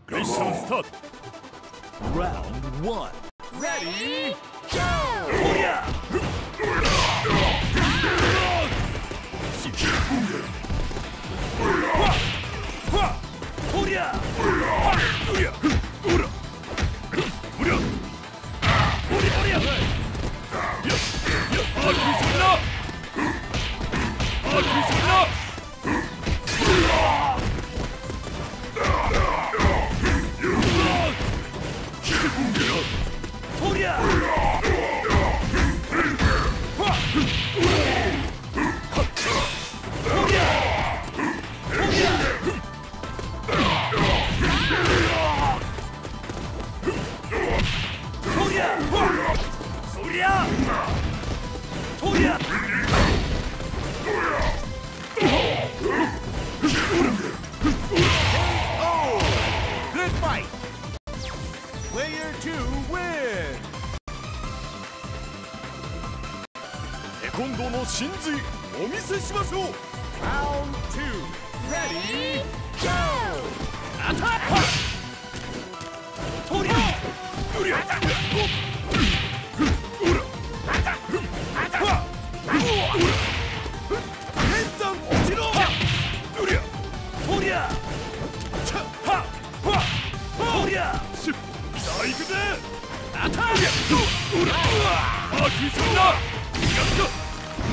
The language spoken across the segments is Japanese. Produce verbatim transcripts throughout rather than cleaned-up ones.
ミッションスタート。ラウンドワン。レディーゴー。おりゃ。おりゃ。おりゃ。おら。おりゃ。おりゃおりゃ。よし。よし。あきすな。あきすな。おりゃ。テコンドーの真髄お見せしましょう。ラウンドツー、レディーゴー。アタック。とりゃ。うりゃ。うら。あた。あた。うら。連弾落ちろ。うりゃ。とりゃ。ちゃ。は。は。とりゃ。し。さあ行くぜ。あた。うら。うわ。あきすんな。やった。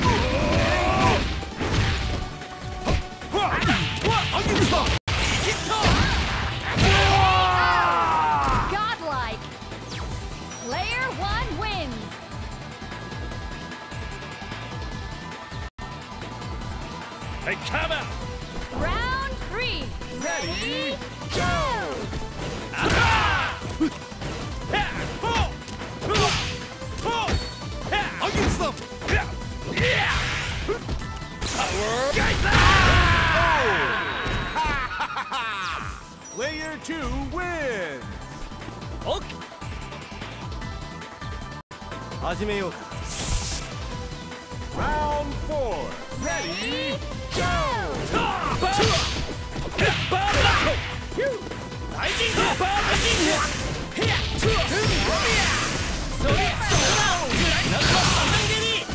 Godlike. Player one wins. Hey, come out. Round three. Ready, go. Against them. Power Geyser! Player two wins. Okay. 始めようか。Round four. Ready, go! 大人気バージング。へや。それ。それ。夏は三段蹴り。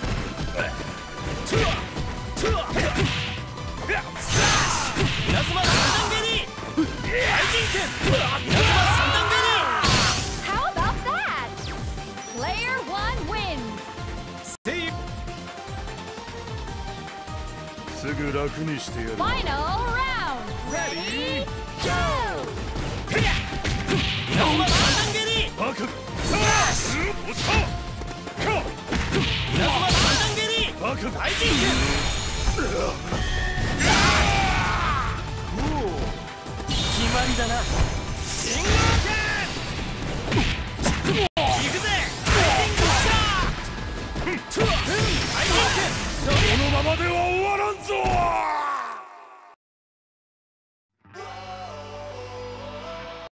稲妻三段蹴り。大人剣。稲妻三段蹴り。 How about that? Player one wins. すぐ楽にしてやる。 Final round. Ready, go. 稲妻三段蹴り。バカ。さあ、おっさ。か。稲妻三段蹴り。バカ。大人剣。決まりだな。シンガー剣。行くぜ。ライディングシャー。大人剣。そのままでは終わらんぞ。